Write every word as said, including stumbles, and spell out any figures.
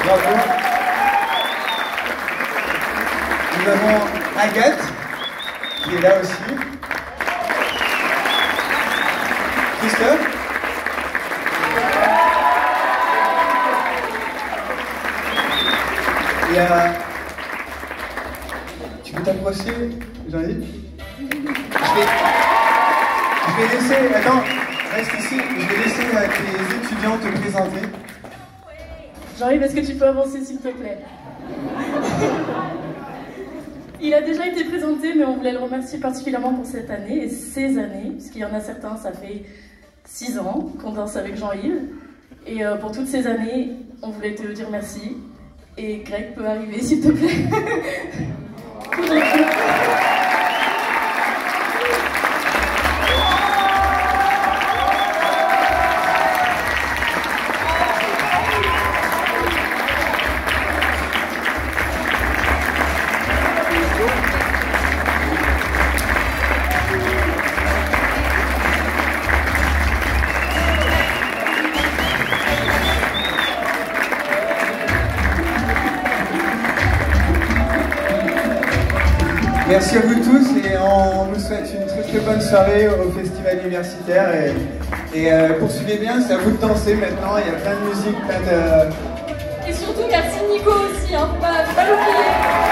Bravo. Nous avons Agathe, qui est là aussi. Christophe. Il y a... Tu peux t'approcher, Jean-Yves? Je vais... Je vais laisser... Attends, reste ici. Je vais laisser euh, tes étudiants te présenter. Jean-Yves, est-ce que tu peux avancer, s'il te plaît? Il a déjà été présenté, mais on voulait le remercier particulièrement pour cette année et ces années, puisqu'il y en a certains, ça fait six ans qu'on danse avec Jean-Yves. Et euh, pour toutes ces années, on voulait te dire merci. Et Greg peut arriver, s'il te plaît. Merci à vous tous et on vous souhaite une très très bonne soirée au festival universitaire et, et euh, poursuivez bien, c'est à vous de danser maintenant, il y a plein de musique, plein de... Et surtout merci Nico aussi, hein, faut pas, faut pas l'oublier.